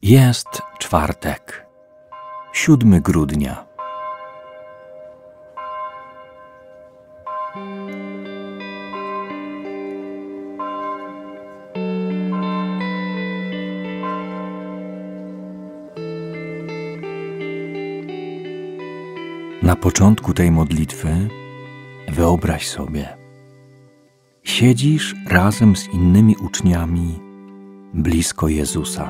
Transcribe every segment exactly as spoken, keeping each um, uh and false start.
Jest czwartek, siódmego grudnia. Na początku tej modlitwy wyobraź sobie, siedzisz razem z innymi uczniami blisko Jezusa.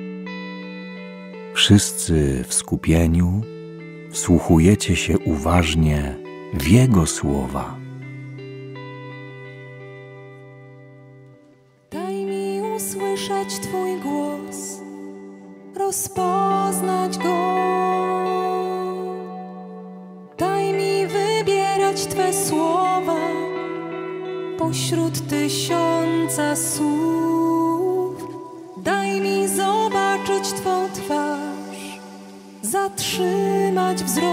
Wszyscy w skupieniu wsłuchujecie się uważnie w Jego słowa. Daj mi usłyszeć Twój głos, rozpoznać Go. Daj mi wybierać Twe słowa pośród tysiąca słów. Daj mi zobaczyć Twą twarz, zatrzymać wzrok.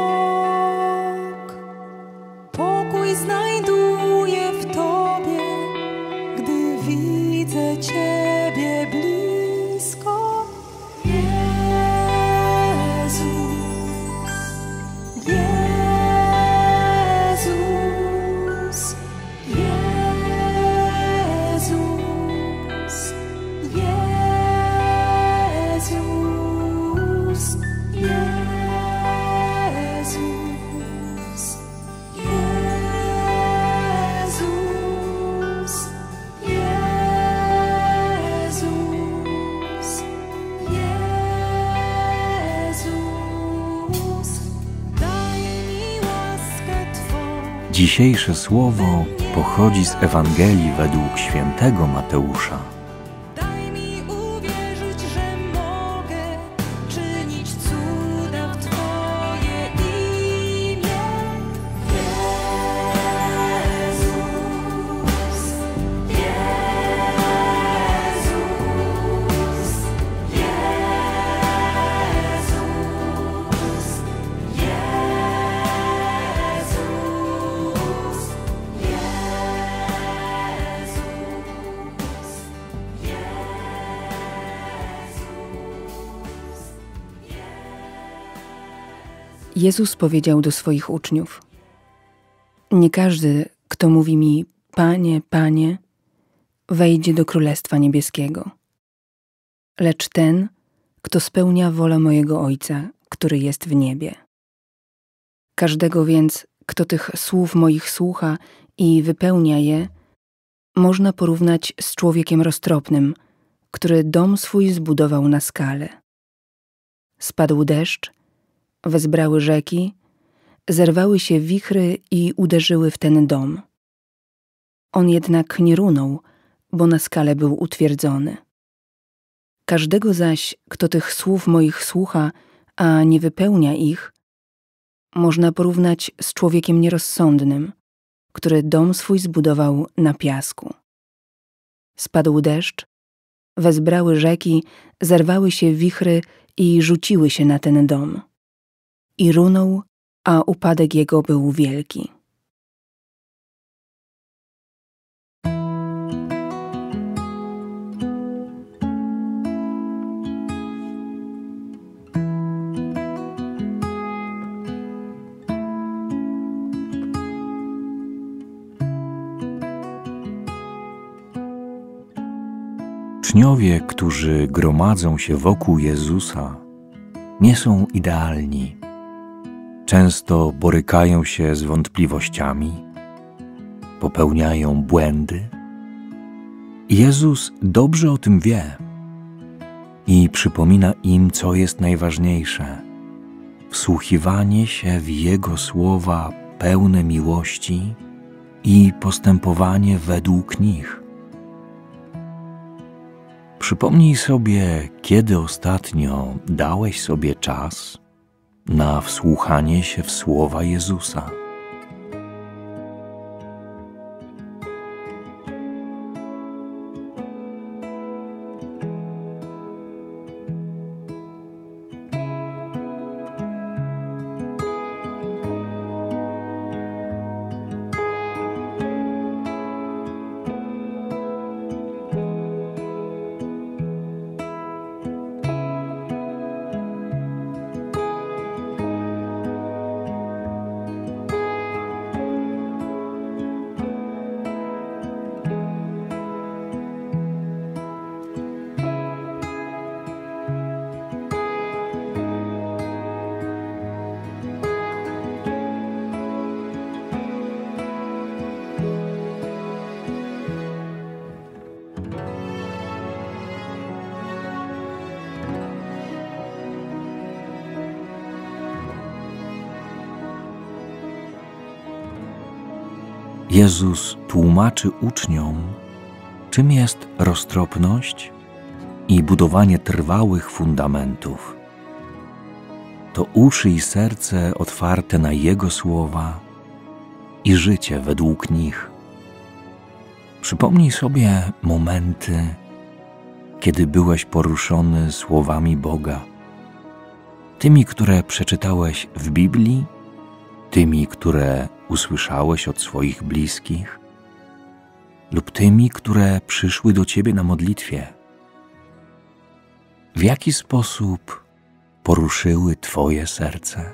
Pokój znajduję w Tobie, gdy widzę Ciebie blisko. Jezus, Jezus, Jezus, Jezus, Jezus, Jezus, daj mi łaskę Twą. Dzisiejsze słowo pochodzi z Ewangelii według świętego Mateusza. Daj mi uwierzyć, że mogę czynić cuda w Twoje imię. Jezus, Jezus, Jezus powiedział do swoich uczniów: nie każdy, kto mówi mi Panie, Panie, wejdzie do Królestwa Niebieskiego, lecz ten, kto spełnia wolę mojego Ojca, który jest w niebie. Każdego więc, kto tych słów moich słucha i wypełnia je, można porównać z człowiekiem roztropnym, który dom swój zbudował na skale. Spadł deszcz, wezbrały rzeki, zerwały się wichry i uderzyły w ten dom. On jednak nie runął, bo na skale był utwierdzony. Każdego zaś, kto tych słów moich słucha, a nie wypełnia ich, można porównać z człowiekiem nierozsądnym, który dom swój zbudował na piasku. Spadł deszcz, wezbrały rzeki, zerwały się wichry i rzuciły się na ten dom. I runął, a upadek jego był wielki. Uczniowie, którzy gromadzą się wokół Jezusa, nie są idealni. Często borykają się z wątpliwościami, popełniają błędy. Jezus dobrze o tym wie i przypomina im, co jest najważniejsze: wsłuchiwanie się w Jego słowa pełne miłości i postępowanie według nich. Przypomnij sobie, kiedy ostatnio dałeś sobie czas na wsłuchanie się w słowa Jezusa. Jezus tłumaczy uczniom, czym jest roztropność i budowanie trwałych fundamentów. To uszy i serce otwarte na Jego słowa i życie według nich. Przypomnij sobie momenty, kiedy byłeś poruszony słowami Boga, tymi, które przeczytałeś w Biblii, tymi, które usłyszałeś od swoich bliskich, lub tymi, które przyszły do Ciebie na modlitwie. W jaki sposób poruszyły Twoje serce?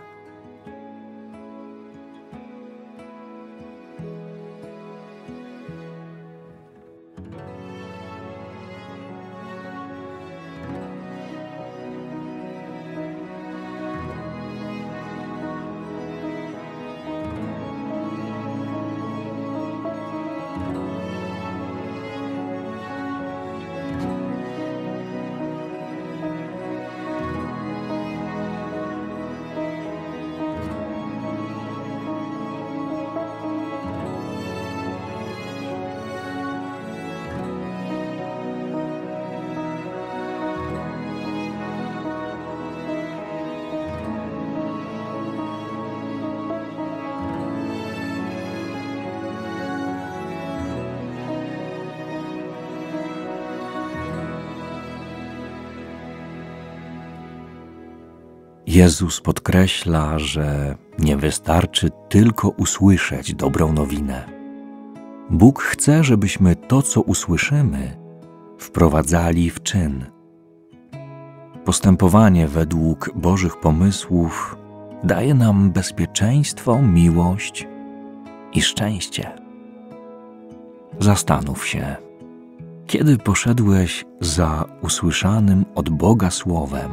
Jezus podkreśla, że nie wystarczy tylko usłyszeć dobrą nowinę. Bóg chce, żebyśmy to, co usłyszymy, wprowadzali w czyn. Postępowanie według Bożych pomysłów daje nam bezpieczeństwo, miłość i szczęście. Zastanów się, kiedy poszedłeś za usłyszanym od Boga słowem,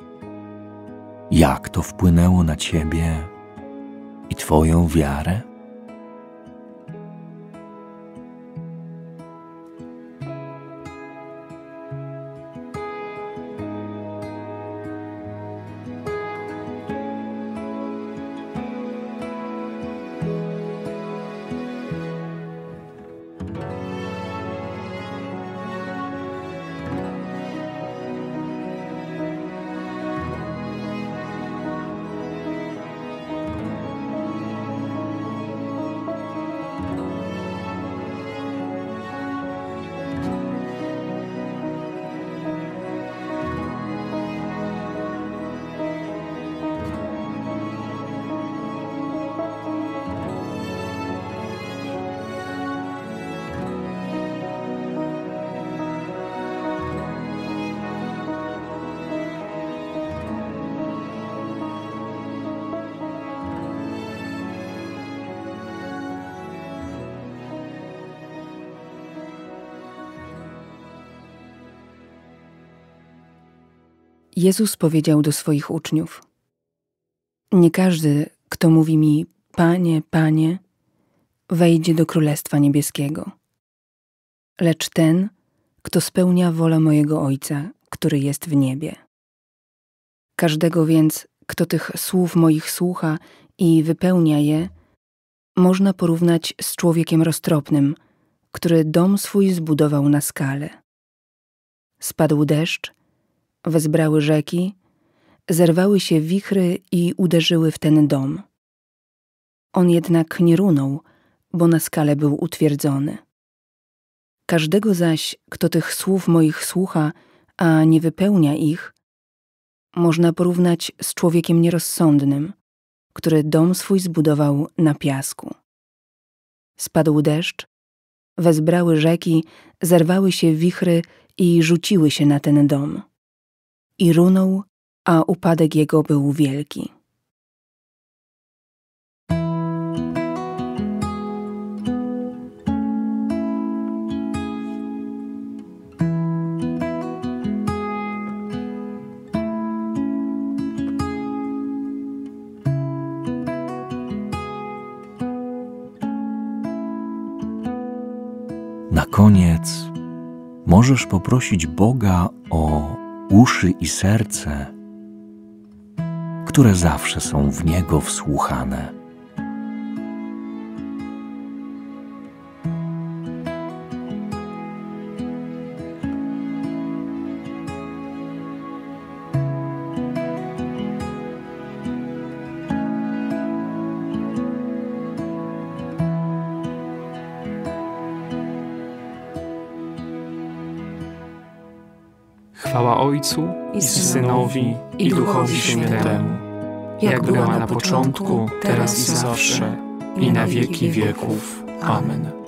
jak to wpłynęło na Ciebie i Twoją wiarę? Jezus powiedział do swoich uczniów: nie każdy, kto mówi mi Panie, Panie, wejdzie do Królestwa Niebieskiego, lecz ten, kto spełnia wolę mojego Ojca, który jest w niebie. Każdego więc, kto tych słów moich słucha i wypełnia je, można porównać z człowiekiem roztropnym, który dom swój zbudował na skale. Spadł deszcz, wezbrały rzeki, zerwały się wichry i uderzyły w ten dom. On jednak nie runął, bo na skale był utwierdzony. Każdego zaś, kto tych słów moich słucha, a nie wypełnia ich, można porównać z człowiekiem nierozsądnym, który dom swój zbudował na piasku. Spadł deszcz, wezbrały rzeki, zerwały się wichry i rzuciły się na ten dom. I runął, a upadek jego był wielki. Na koniec możesz poprosić Boga o uszy i serce, które zawsze są w Niego wsłuchane. Chwała Ojcu i Synowi i Duchowi Świętemu, jak była na początku, teraz i zawsze, i na wieki wieków. Amen.